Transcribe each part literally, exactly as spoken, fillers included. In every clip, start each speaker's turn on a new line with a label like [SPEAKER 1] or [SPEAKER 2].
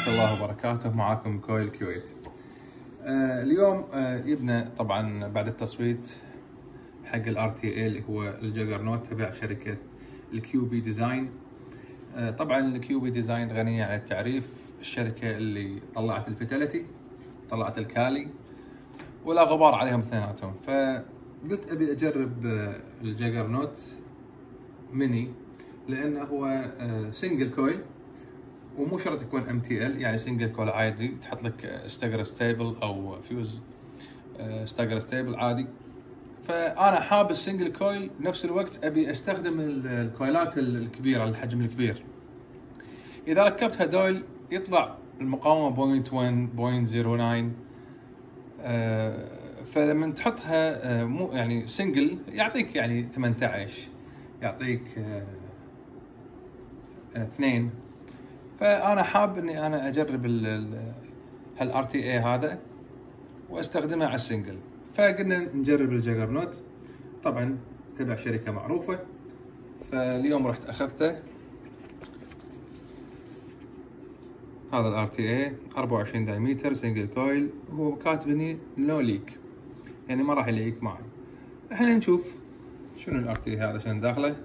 [SPEAKER 1] ورحمة الله وبركاته. معاكم كويل كويت. آه اليوم آه يبنى طبعا بعد التصويت حق الار تي اي اللي هو الجاجرنوت تبع شركة الكيو بي ديزاين. آه طبعا الكيو بي ديزاين غنية عن التعريف، الشركة اللي طلعت الفيتاليتي، طلعت الكالي، ولا غبار عليهم اثنيناتهم. فقلت ابي اجرب آه الجاجرنوت ميني، لانه هو آه سنجل كويل ومو شرط يكون ام تي ال، يعني سنجل كويل عادي تحط لك ستاجر ستيبل او فيوز ستاجر ستيبل عادي. فانا حاب السنجل كويل، بنفس الوقت ابي استخدم الكويلات الكبيره الحجم الكبير. اذا ركبت هذول يطلع المقاومه بوينت واحد بوينت صفر تسعة، فلما تحطها مو يعني سنجل يعطيك يعني ثمانية عشر، يعطيك اثنين. فانا حاب اني انا اجرب هالار تي اي هذا واستخدمه على السنجل. فقلنا نجرب الجاجرنوت، طبعا تبع شركه معروفه. فاليوم رحت اخذته، هذا الار تي اي أربعة وعشرين دايمتر سنجل كويل، هو كاتبني نو ليك، يعني ما راح يليك معي. احنا نشوف شنو الار تي اي هذا شنو داخله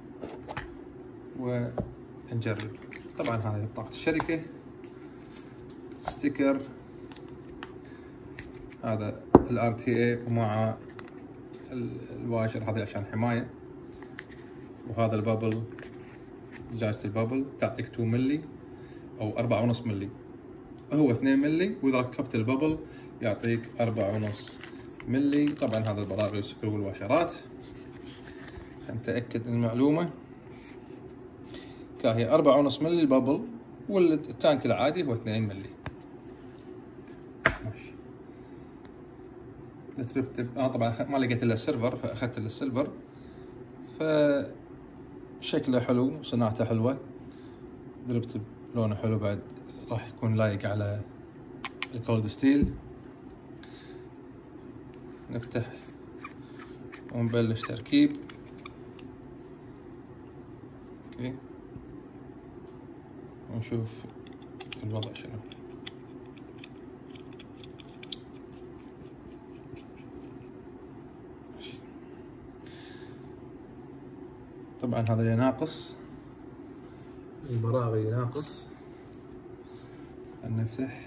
[SPEAKER 1] ونجرب. طبعا هذه بطاقة الشركة، ستيكر، هذا الار تي اي ومع الواشر هذا عشان حماية، وهذا البابل، زجاجة البابل تعطيك اثنين ملي او أربعة ونص ملي، هو اثنين ملي، واذا ركبت البابل يعطيك أربعة ونص ملي. طبعا هذا البراغي والسكرو والواشرات عشان تأكد المعلومة. هي أربعة ونص ملي البابل، والتانك العادي هو اثنين ملي. ماشي. ترتب. انا طبعا ما لقيت الا السيلفر فاخذت السيلفر، فشكله حلو وصناعته حلوه، دربت بلونه حلو، بعد راح يكون لايق على الكولد ستيل. نفتح ونبلش تركيب. اوكي، ونشوف الوضع شنو. طبعا هذا اللي ناقص، البراغي ناقص. نفتح.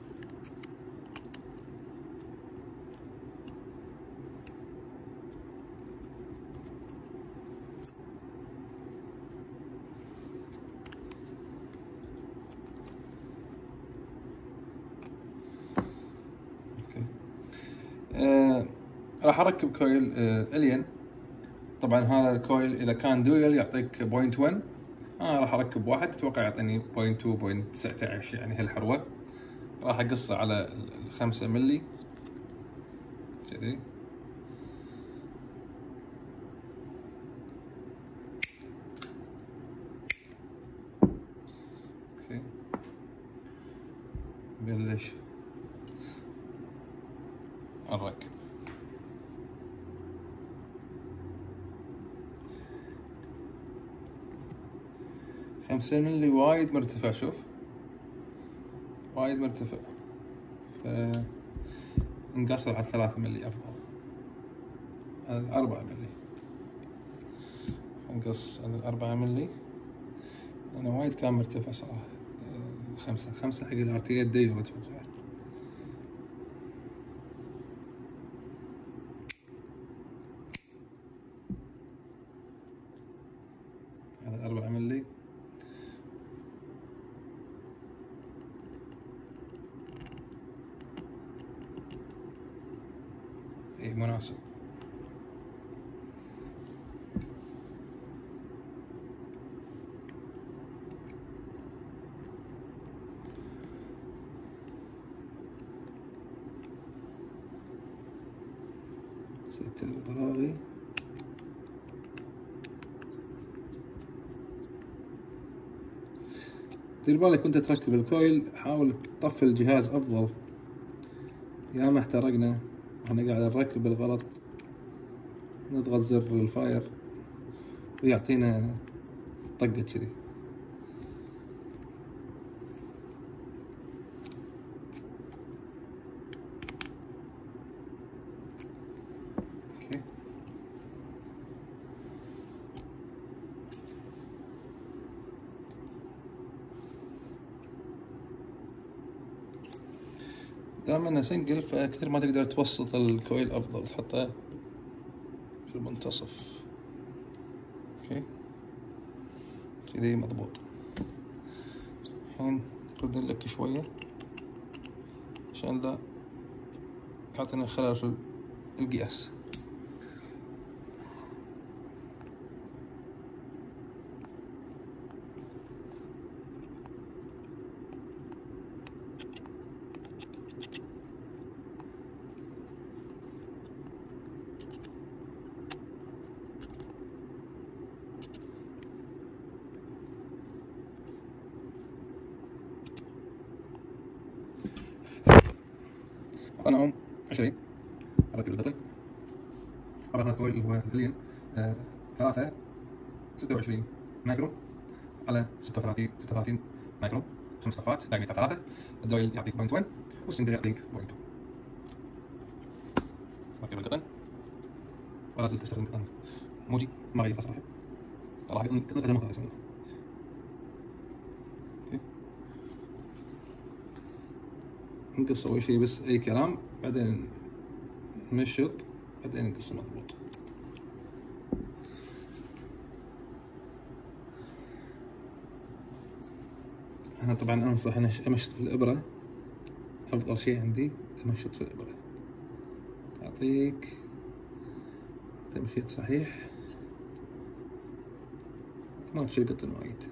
[SPEAKER 1] اوكي. آه راح اركب كويل آه الين. طبعا هذا الكويل اذا كان دويل يعطيك بوينت واحد، انا راح اركب واحد، اتوقع يعطيني بوينت اثنين بوينت تسعة عشر، يعني هالحروه. راح اقصه على الخمسة ملي كذي. اوكي، بلش الركب. خمسة ملي وايد مرتفع، شوف وايد مرتفع، فنقصر على ثلاثة ملي أفضل، على أربعة ملي. نقص على الأربعة ملي، أنا وايد كان مرتفع صراحة. خمسة خمسة حق الار تي اي الديول أتوقع. على أربعة ملي. ايه مناسب. سكر البراغي. دير بالك وانت تركب الكويل، حاول تطفي الجهاز افضل. يا ما احترقنا احنا قاعد نركب بالغلط، نضغط زر الفاير ويعطينا طقة كذي. دام انه سنجل فكثر ما تقدر توسط الكويل افضل، تحطه في المنتصف. اوكي كذي مضبوط. الحين رد لك شوية عشان لا يعطينا خلل في القياس. قناهم عشرين، أركب القطن، رقم الكويل اللي هو اللين آه ثلاثة ستة وعشرين مايكرو على ستة وثلاثين ستة وثلاثين مايكرو، خمس صفات دايمتر ثلاثة، الدويل يعطيك بوينت واحد والسنجل يعطيك بوينت اثنين. ركب القطن ولا زلت استخدم قطن موجي ما غير صراحة، صراحة قطن قطن ما يسمونه. نقص أول شيء بس أي كلام، بعدين نمشط، بعدين نقص مضبوط. أنا طبعا أنصح أن أمشط في الإبرة، أفضل شيء عندي أمشط في الإبرة، تعطيك تمشيط صحيح ما تشيل قطن وايد.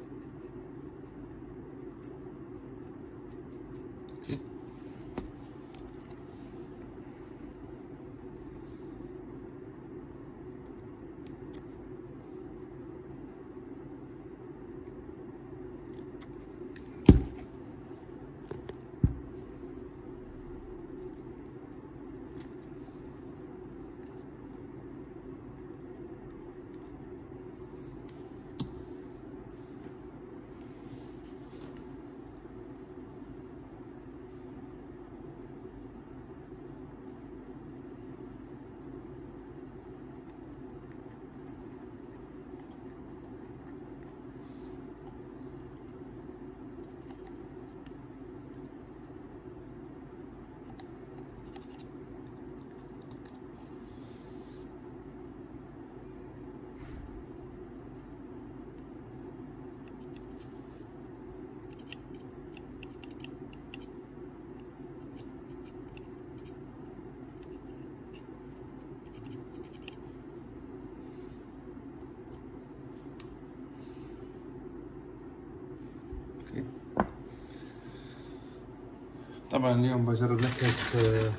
[SPEAKER 1] طبعا اليوم بجرب نكهة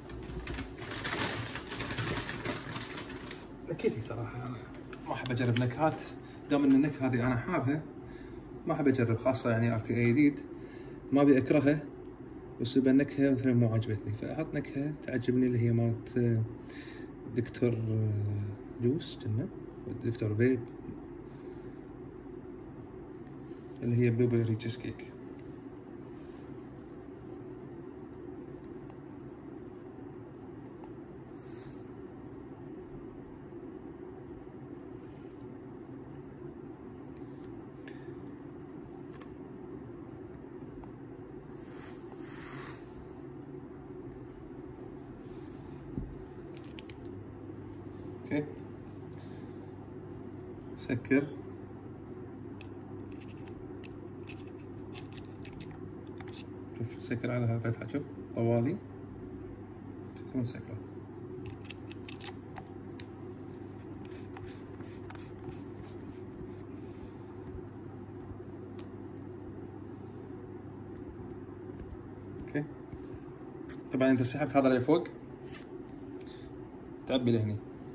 [SPEAKER 1] نكهتي صراحة، أنا ما أحب أجرب نكهات، دام إن النكهة هذه أنا حابها ما أحب أجرب، خاصة يعني ار تي اي جديد ما أبي أكرهه، بس إذا النكهة مثلا مو عجبتني فأحط نكهة تعجبني اللي هي مالت دكتور جوس كنا دكتور فيب اللي هي بلوبيري تشيز كيك. اوكي سكر شوف سكر على هالفتحة، شوف طوالي ثم سكر. اوكي طبعا انت سحبت هذا اللي فوق تعبي لهني.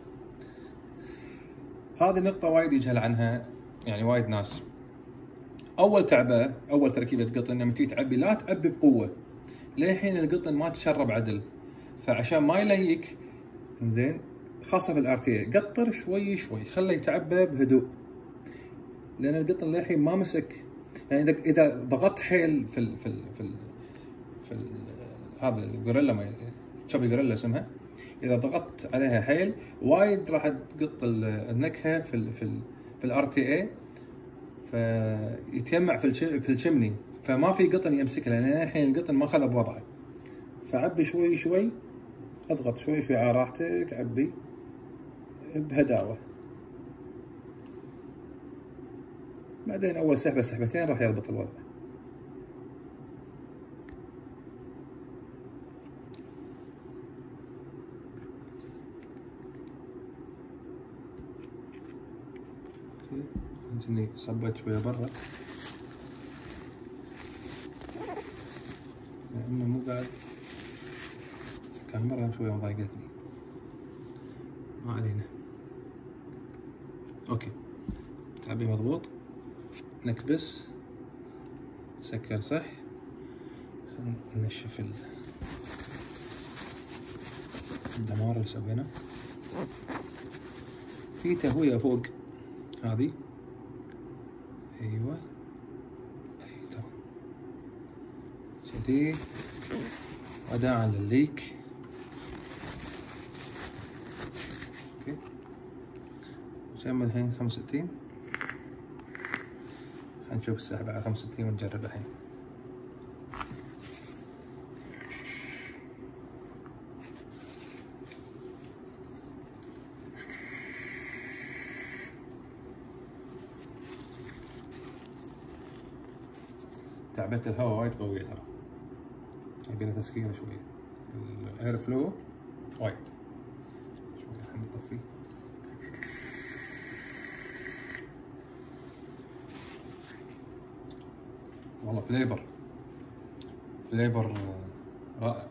[SPEAKER 1] هذه نقطة وايد يجهل عنها يعني وايد ناس. أول تعبئة أول تركيبة قطن لما تيجي تعبي لا تعبي بقوة، للحين القطن ما تشرب عدل، فعشان ما يليك زين خاصة في الار تي اي قطر شوي شوي، خله يتعبى بهدوء، لأن القطن للحين ما مسك. يعني إذا إذا ضغطت حيل في ال في ال في ال في ال هذا الغوريلا ما تشوبي غوريلا اسمها، اذا ضغطت عليها حيل وايد راح تقط النكهه في ال في ال في الار تي اي، فيتجمع في في الشمني، فما في قطن يمسكها، لان الحين القطن ما خذ بوضعه. فعبي شوي شوي، اضغط شوي شوي على راحتك، عبي بهداوة. بعدين اول سحبة سحبتين راح يضبط الوضع. اني صبيت شوية برا لانه مو قاعد، الكاميرا شوية مضايقتني، ما علينا. اوكي، تعبي مضبوط، نكبس، نسكر صح، ننشف الدمار اللي سويناه. في تهوية فوق هذه، ايوه اي تمام كذي، وداعا للليك. اوكي، كم الحين؟ خمسة وستين. خلينا نشوف السحبة على خمسة وستين ونجرب الحين. تعبئة الهواء وايد قوية ترى، يبيلها تسكينة شوية. الاير فلو وايد شوية، الحين نطفيه. والله فليفر فليفر رائع.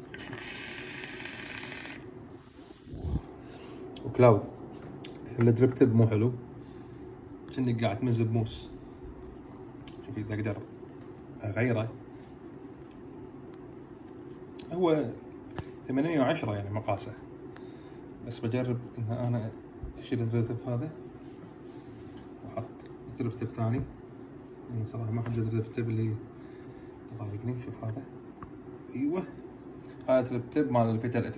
[SPEAKER 1] وكلاود الدريب تب مو حلو، كأنك قاعد تمز بموس. شوفي اذا اقدر اغيره، هو ثمانمية وعشرة يعني مقاسه، بس بجرب ان انا اشيل الدريب تب هذا واحط دريب تب ثاني، لان صراحه ما احب الدريب تب اللي يضايقني. شوف هذا، ايوه هذا دريب تب مال الفيتاليتي.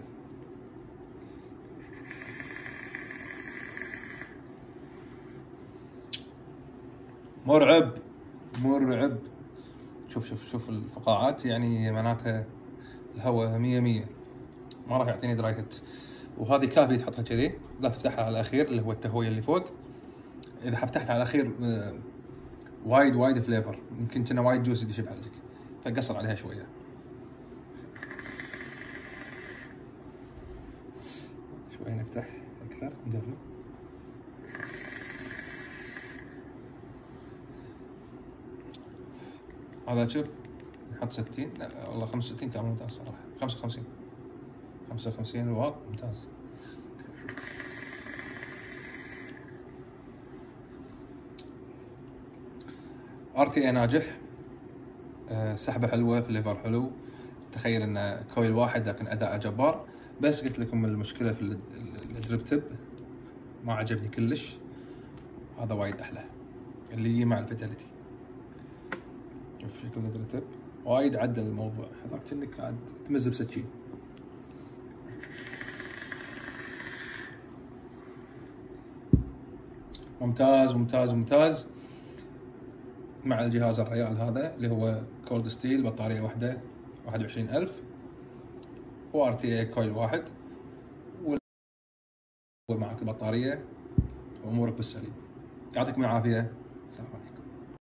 [SPEAKER 1] مرعب مرعب. شوف شوف شوف الفقاعات، يعني معناتها الهواء مية مية، ما راح يعطيني دراي هيت. وهذه كافي تحطها كذي، لا تفتحها على الاخير اللي هو التهوية اللي فوق. اذا فتحتها على الاخير وايد وايد فليفر، يمكن كنا وايد جوسي يدش بحلقك، فقصر عليها شوية. شوي نفتح اكثر نجرب. هذا شوف نحط ستين، لا والله خمسة وستين كان ممتاز صراحة. خمسة وخمسين خمسة وخمسين واط ممتاز. ار تي اي ناجح، أه سحبة حلوة، فليفر حلو. تخيل انه كويل واحد لكن اداءه جبار. بس قلت لكم المشكلة في الدريب تب ما عجبني كلش، هذا وايد احلى اللي يجي مع الفيتاليتي. شوف شكل الدريب تب وايد عدل الموضوع، هذاك كأنك قاعد تمز بسكين. ممتاز ممتاز ممتاز مع الجهاز الريال هذا اللي هو كولد ستيل، بطارية واحدة واحد وعشرين ألف، و ار تي اي كويل واحد، ومعك البطارية وامورك بالسليم. يعطيكم العافية، السلام عليكم.